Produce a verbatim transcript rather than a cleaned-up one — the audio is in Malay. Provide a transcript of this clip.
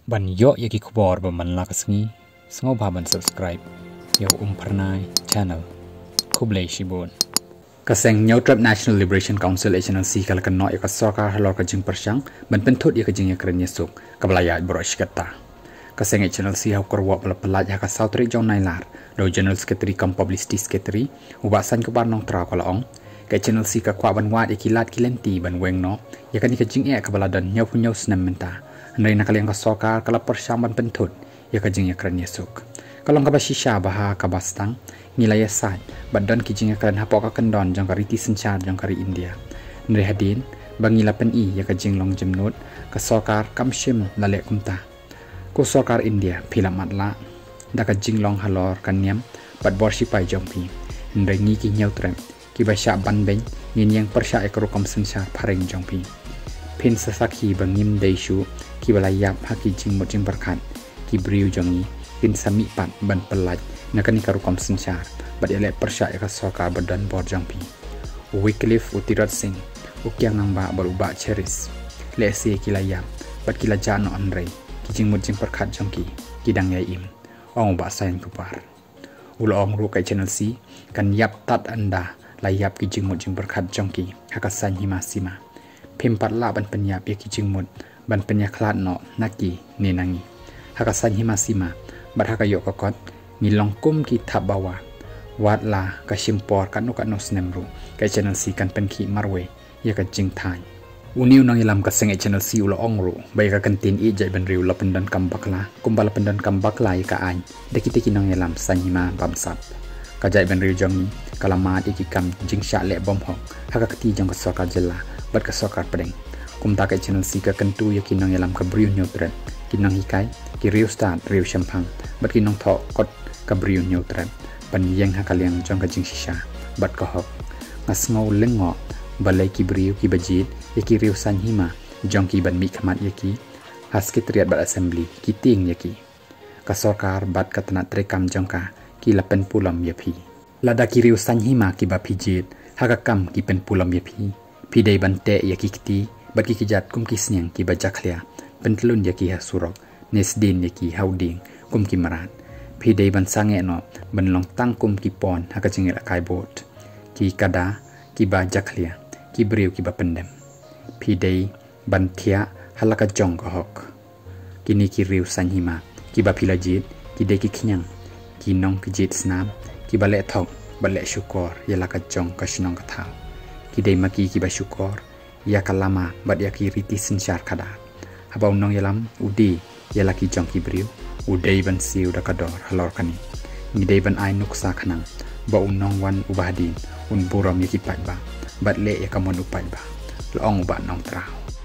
Ban yo yaki kapor ba man lakasngi sngo ba ban subscribe yo umpernai channel kublai shibon kaseng Nyautrap National Liberation Council H N L C kala Kynnoh yaka sorkar halor ka jing persyang ban pynthut yaka jingiakren iasuk kablaya borosh kata kaseng H N L C hau korwa pala pelat yaka sautri jong nailar do General Secretary kam Publicity Secretary ubasan ke bar nong tra kala ong ka H N L C ka kwa ban wat yakilat kilenti ban weng no yaka ni ka jingia kabala dan nyau punyau senam menta Nari nakaliang ka sorkar kala persyaman pynthut ya ka jingiakren iasuk. Kalong ka basisya baha ka bastang nilai asat badan ki jingiakren hapok ka kendon jong kari ti sencar jong kari India. Nari hadin bangila pen i ya ka jinglong jemnut ka sorkar kamshim lalek kumta. Ko sorkar India pila matla da ka jinglong halor kanyam bad borsipai jongpi. Nari ngi ki Nyautrap ki basya banbeng ngin yang persya ekrokam sencar pareng jongpi. Phin sasaki bangim daishu ki balayap haki jing mojing berkat ki briu jongi kin sami pat ban pelaj nakani karukom sencar bad elek persya ka sorkar badan bor jongpi Wycliffe utirat sing ukyang namba baruba cheris lese ki layap bad ki lajano andre ki jing mojing berkat jongki ki dang yaim ong ba sain kupar ulo ong ru kai channel C kan yap tat anda layap ki jing mojing berkat jongki hakasan himasima Pimpat la ban penyap ya kijing mud ban penyaklat no naki ni nangi hakasan himasima bat hakayo kokot nilong kum ki thap bawa wat la ka shimpor kan no kan no snemru ka channel C kan pen ki marwe ya ka jingthai uniu nang ilam ka seng channel C ulo ongru bai ka kantin i jai ban riu la pendan kambakla kumbal pendan kambakla ya ka ai dekite ki nang ilam sanhima bamsap ka jai ban riu jongi kalamat iki kam jingsha le bom hok hakakti jong ka sorkar jela bat ka sorkar pedeng kumta ka channel C ka kentu ya kinong yalam ka briu Nyautrap kinong hikai ki riu start riu shaphang bat kinong tho kot ka briu Nyautrap pan yang hakaliang jong ka jingsha bat ka hok ngasngau lengo balai ki briu ki baieid ya ki riu sanhima jong ki ban mihkhmat ya ki haskitariat bat assembly ki ting ya ki ka sorkar bat ka tanat trekam jongka ki lapen pulam ya pi lada ki riu sanhima ki ba baieid hakakam ki pen pulam ya pi pidai bante ya kikti bat ki kijat kum kisnyang ki bajaklia pentlun ya ki hasurok nesdin ya ki hauding kum ki marat pidai ban sange no benlong tang kum ki pon haka jingir akai bot ki kada ki bajaklia ki briu ki bapendem pidai ban thia halaka jong ka hok kini ki riu sanhima ki bapilajit ki de ki khnyang ki nong ki jit snam ki bale thok bale syukor ya laka jong ka shnong ka thau Kidai maki ki basyukor ya kalama bad ya ki riti sencar kada habau nong yalam udi ya laki jong ki briu udai ban siu da kador halor kani ngidai ban ai nuksa khanang ba unong wan ubadin un burom ya ki paidbah bad le ya kamon upaidbah loong ba nong trao